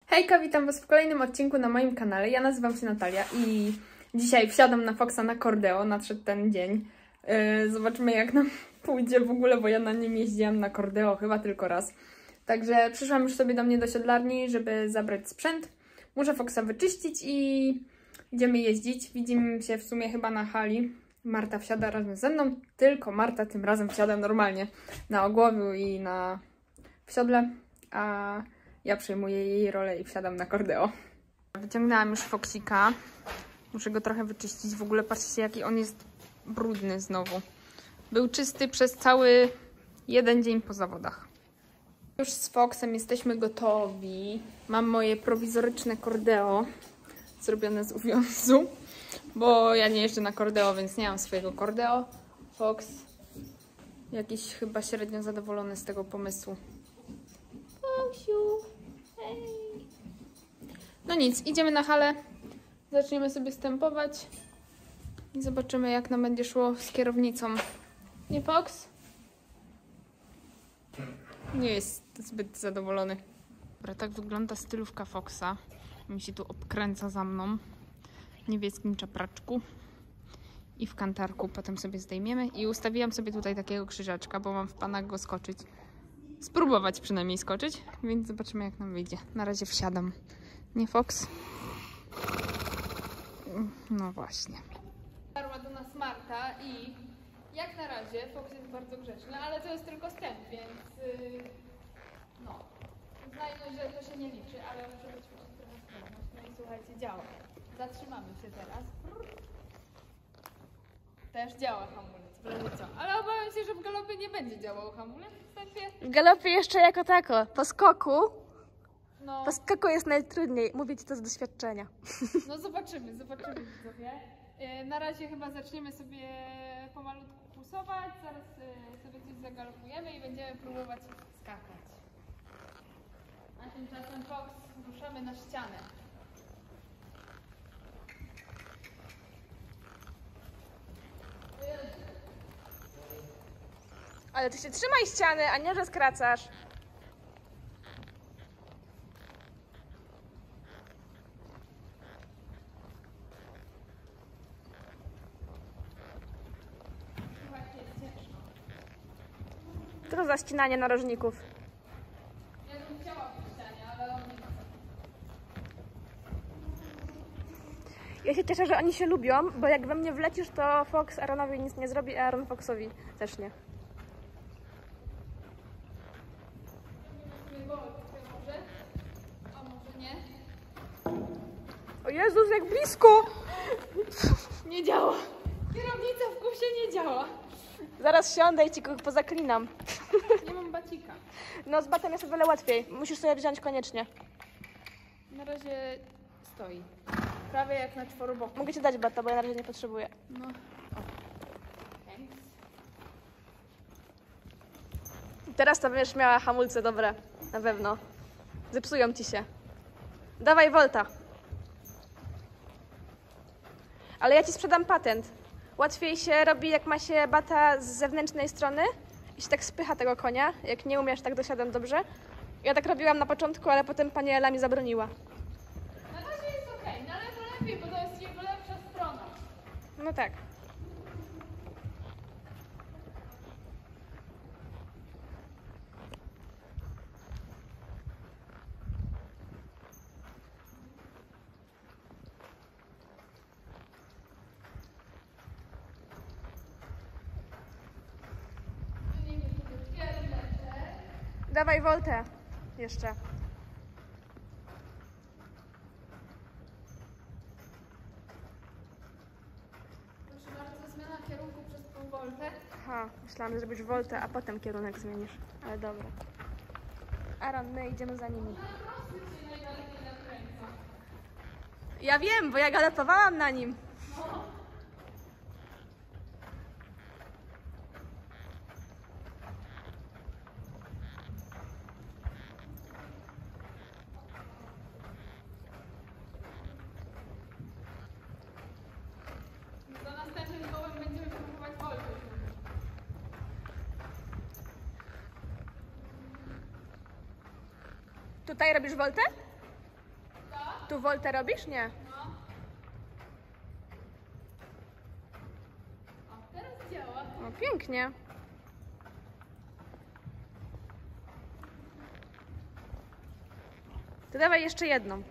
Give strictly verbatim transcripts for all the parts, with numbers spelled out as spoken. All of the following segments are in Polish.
Hejka, witam Was w kolejnym odcinku na moim kanale. Ja nazywam się Natalia i dzisiaj wsiadam na Foxa na Cordeo. Nadszedł ten dzień. Yy, zobaczymy, jak nam pójdzie w ogóle, bo ja na nim jeździłam na Cordeo chyba tylko raz. Także przyszłam już sobie do mnie do siodlarni, żeby zabrać sprzęt. Muszę Foxa wyczyścić i idziemy jeździć. Widzimy się w sumie chyba na hali. Marta wsiada razem ze mną, tylko Marta tym razem wsiada normalnie na ogłowiu i na w siodle, a ja przejmuję jej rolę i wsiadam na Cordeo. Wyciągnęłam już Foxika. Muszę go trochę wyczyścić. W ogóle patrzcie, jaki on jest brudny znowu. Był czysty przez cały jeden dzień po zawodach. Już z Foxem jesteśmy gotowi. Mam moje prowizoryczne Cordeo zrobione z uwiązu, bo ja nie jeżdżę na Cordeo, więc nie mam swojego Cordeo. Fox jakiś chyba średnio zadowolony z tego pomysłu. Foxiu, hej. No nic, idziemy na halę, zaczniemy sobie stępować i zobaczymy, jak nam będzie szło z kierownicą. Nie, Fox? Nie jest zbyt zadowolony. Dobra, tak wygląda stylówka Foxa. Mi się tu obkręca za mną w niebieskim czapraczku i w kantarku. Potem sobie zdejmiemy i ustawiłam sobie tutaj takiego krzyżaczka, bo mam w planach go skoczyć. Spróbować przynajmniej skoczyć, więc zobaczymy, jak nam wyjdzie. Na razie wsiadam. Nie, Fox? No właśnie. Dotarła do nas Marta i jak na razie Fox jest bardzo grzeczny, ale to jest tylko wstęp, więc yy, no, uznajmy, że to się nie liczy, ale muszę być trochę sprawność. No i słuchajcie, działa. Zatrzymamy się teraz. Też działa hamulec, prawie co. Ale obawiam się, że w galopie nie będzie działał hamulec. W sensie... W galopie jeszcze jako tako. Po skoku. No, Po skoku jest najtrudniej. Mówię ci to z doświadczenia. no zobaczymy, zobaczymy widzowie. Yy, na razie chyba zaczniemy sobie pomalutku pulsować. Zaraz yy, sobie coś zagalopujemy i będziemy próbować skakać. A tymczasem Fox ruszamy na ścianę. Ale ty się trzymaj ściany, a nie, że skracasz. Słuchajcie, jest ciężko. Co to za ścinanie narożników? Ja bym chciała w ścianie, ale on nie chce. Ja się cieszę, że oni się lubią, bo jak we mnie wlecisz, to Fox Aaronowi nic nie zrobi, a Aaron Foxowi też nie. Nie wolę może, a może nie. O Jezus, jak blisko! Nie działa. Kierownica w kusie nie działa. Zaraz siądę i ci go pozaklinam. Nie mam bacika. No z batem jest o wiele łatwiej. Musisz sobie wziąć koniecznie. Na razie stoi. Prawie jak na czworoboku. Mogę ci dać bata, bo ja na razie nie potrzebuję. No. O. Thanks. Teraz to będziesz miała hamulce dobre, na pewno. Zepsują ci się. Dawaj Volta. Ale ja ci sprzedam patent. Łatwiej się robi, jak ma się bata z zewnętrznej strony i się tak spycha tego konia, jak nie umiesz tak dosiadam dobrze. Ja tak robiłam na początku, ale potem pani Ela mi zabroniła. Na razie jest okej, okay. No ale to lepiej, bo to jest jego lepsza strona. No tak. Dawaj Voltę jeszcze. Proszę bardzo, zmiana kierunku przez pół voltę. Aha, myślałam, że zrobisz Voltę, a potem kierunek zmienisz. Ale dobra. Aaron, my idziemy za nimi. Ja wiem, bo ja galopowałam na nim. Za następnym kołem będziemy próbować voltę. Tutaj robisz Voltę? Tu woltę robisz? Nie. No. O, teraz działa. No pięknie. To dawaj jeszcze jedną.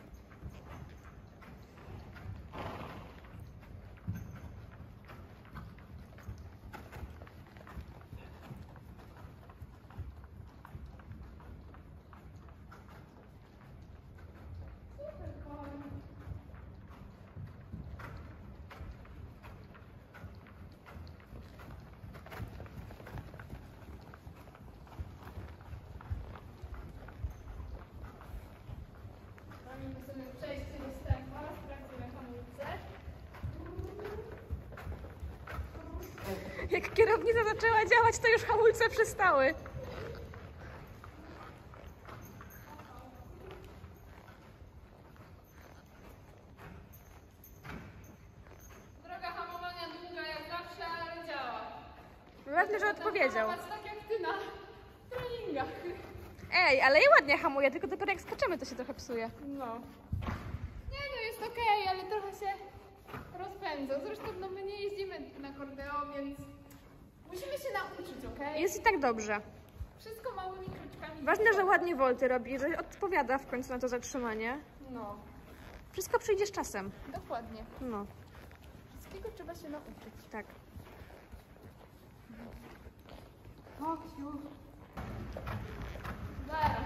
Mamy sobie przejście do stępa, sprawdzimy hamulce. Jak kierownica zaczęła działać, to już hamulce przestały. Droga hamowania długa jak zawsze, ale działa. Ważne, że odpowiedział. Hamować tak jak ty na treningach. Ej, ale ja ładnie hamuję, tylko dopiero jak skaczemy, to się trochę psuje. No. Nie no, jest okej, ale trochę się rozpędza. Zresztą no my nie jeździmy na kordeo, więc musimy się nauczyć, okej? Jest i tak dobrze. Wszystko małymi kroczkami. Ważne, że ładnie wolty robi, że odpowiada w końcu na to zatrzymanie. No, Wszystko przyjdzie z czasem. dokładnie. No, Wszystkiego trzeba się nauczyć. tak. Chodź, zaraz.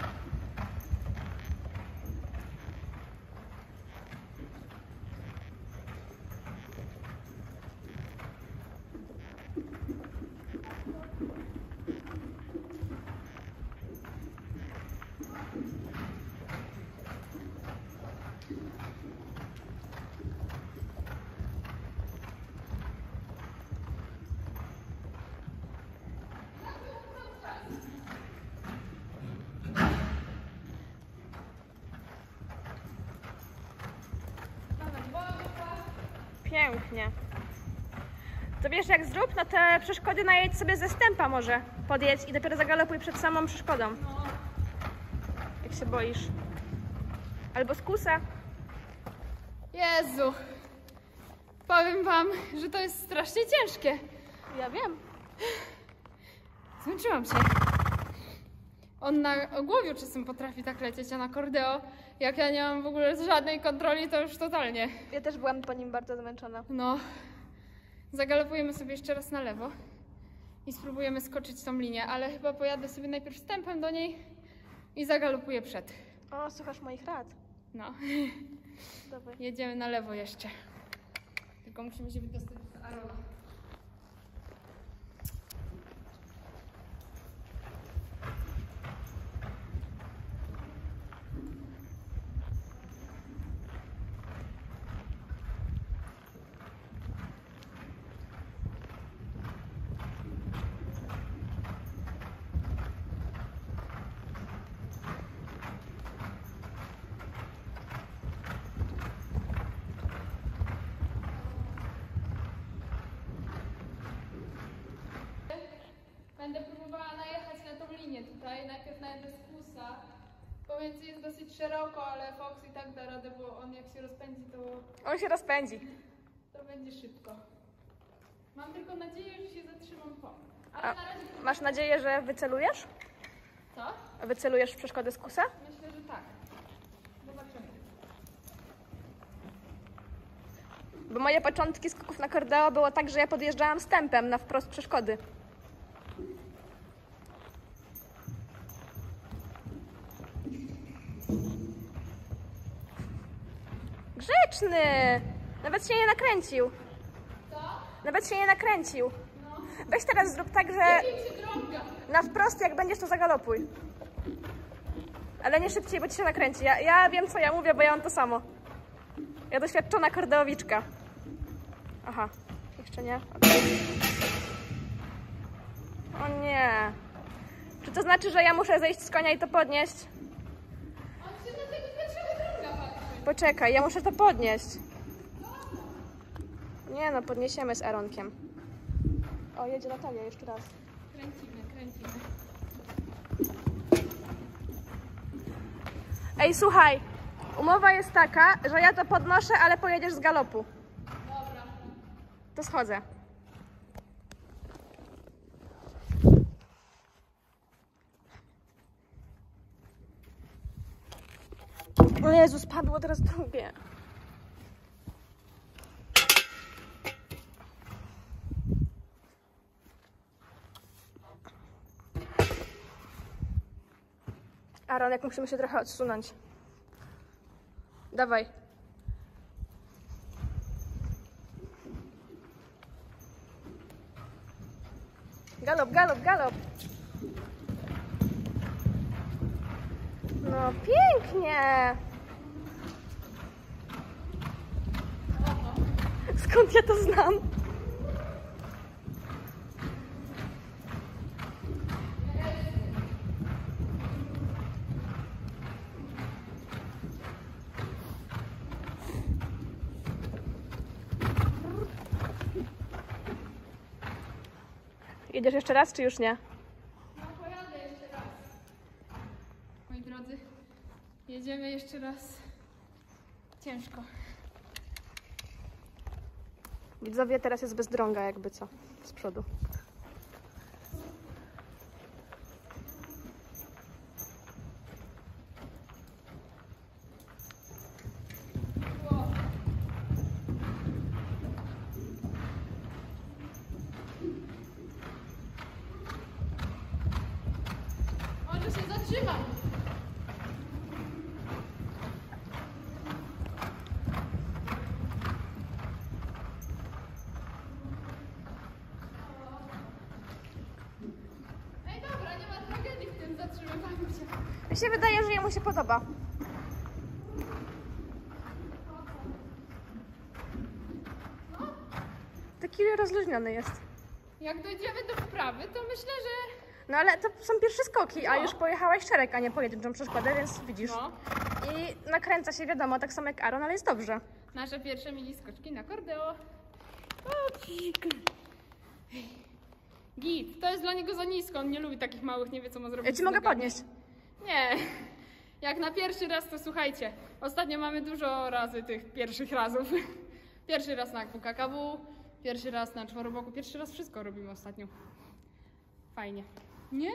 Pięknie. To wiesz jak zrób? Na te przeszkody najedź sobie ze stępa może. Podjedź i dopiero zagalopuj przed samą przeszkodą. No. Jak się boisz. Albo z kusa. Jezu. Powiem wam, że to jest strasznie ciężkie. Ja wiem. Zmęczyłam się. On na ogłowiu czasem potrafi tak lecieć, a na kordeo, jak ja nie mam w ogóle żadnej kontroli, to już totalnie. Ja też byłam po nim bardzo zmęczona. No, zagalopujemy sobie jeszcze raz na lewo i spróbujemy skoczyć tą linię, ale chyba pojadę sobie najpierw wstępem do niej i zagalopuję przed. O, słuchasz moich rad. No, Dawaj. jedziemy na lewo jeszcze. Tylko musimy się wydostać z Arona. Będę próbowała najechać na tą linię tutaj, najpierw najadę z kusa. Pomiędzy jest dosyć szeroko, ale Fox i tak da radę, bo on jak się rozpędzi, to, On się rozpędzi. to będzie szybko. Mam tylko nadzieję, że się zatrzymam po. Ale A na razie... masz nadzieję, że wycelujesz? Co? A wycelujesz w przeszkodę z kusa? Myślę, że tak. Zobaczymy. Bo moje początki skoków na kordeo było tak, że ja podjeżdżałam stępem na wprost przeszkody. Grzeczny! Nawet się nie nakręcił. Co? Nawet się nie nakręcił. No. Weź teraz zrób tak, że Jakim się drąga? na wprost jak będziesz, to zagalopuj. Ale nie szybciej, bo ci się nakręci. Ja, ja wiem, co ja mówię, bo ja mam to samo. Ja doświadczona kordeowiczka. Aha, jeszcze nie? Okay. O nie. Czy to znaczy, że ja muszę zejść z konia i to podnieść? On się na tego pierwszego drąga patrzy. Poczekaj, ja muszę to podnieść. Nie no, podniesiemy z Aronkiem. O, jedzie Natalia jeszcze raz. Kręcimy, kręcimy. Ej, słuchaj, Umowa jest taka, że ja to podnoszę, ale pojedziesz z galopu. Dobra. To schodzę. O Jezu, spadło teraz drugie. Aaron, jak musimy się trochę odsunąć. Dawaj. Galop, galop, galop. No pięknie. Skąd ja to znam? Jedziesz jeszcze raz, czy już nie? No pojadę jeszcze raz. Moi drodzy, jedziemy jeszcze raz. Ciężko. Widzowie, teraz jest bezdrąga, jakby co, z przodu. Może się zatrzymam. Ej, dobra, nie ma tragedii w tym zatrzymywaniu się. Mi się wydaje, że jemu się podoba. Taki rozluźniony jest. Jak dojdziemy do wprawy, to myślę, że... No ale to są pierwsze skoki, a No. już pojechałaś szereg, a nie pojedynczą przeszkodę, więc widzisz. No, I nakręca się, wiadomo, tak samo jak Aaron, ale jest dobrze. nasze pierwsze mini skoczki na kordeo. O, pik. Git, to jest dla niego za nisko, on nie lubi takich małych, nie wie co ma zrobić. Ja ci z mogę nogami. podnieść. Nie, jak na pierwszy raz to słuchajcie, ostatnio mamy dużo razy tych pierwszych razów. Pierwszy raz na K K W, pierwszy raz na czworoboku, pierwszy raz wszystko robimy ostatnio. Fajnie. Nie?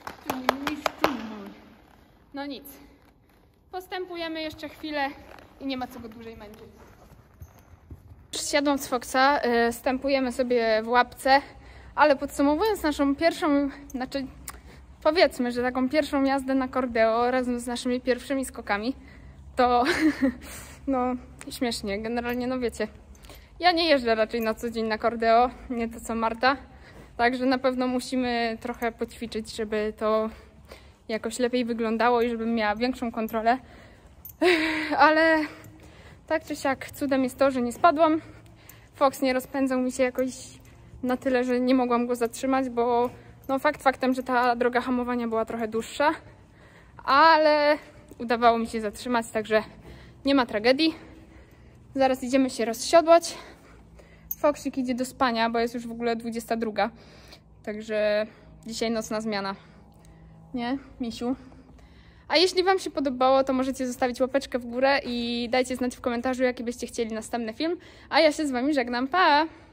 No nic. Postępujemy jeszcze chwilę i nie ma co go dłużej męczyć. Siadłam z Foxa, yy, stępujemy sobie w łapce, ale podsumowując naszą pierwszą, znaczy powiedzmy, że taką pierwszą jazdę na kordeo razem z naszymi pierwszymi skokami, to no śmiesznie, generalnie no wiecie, ja nie jeżdżę raczej na co dzień na kordeo, nie to co Marta, także na pewno musimy trochę poćwiczyć, żeby to jakoś lepiej wyglądało i żebym miała większą kontrolę, ale tak czy siak cudem jest to, że nie spadłam. Fox nie rozpędzał mi się jakoś na tyle, że nie mogłam go zatrzymać, bo no fakt faktem, że ta droga hamowania była trochę dłuższa, ale udawało mi się zatrzymać, także nie ma tragedii. Zaraz idziemy się rozsiodłać. Foxik idzie do spania, bo jest już w ogóle dwudziesta druga, także dzisiaj nocna zmiana. Nie, misiu? A jeśli wam się podobało, to możecie zostawić łapeczkę w górę i dajcie znać w komentarzu, jaki byście chcieli następny film. A ja się z wami żegnam. Pa!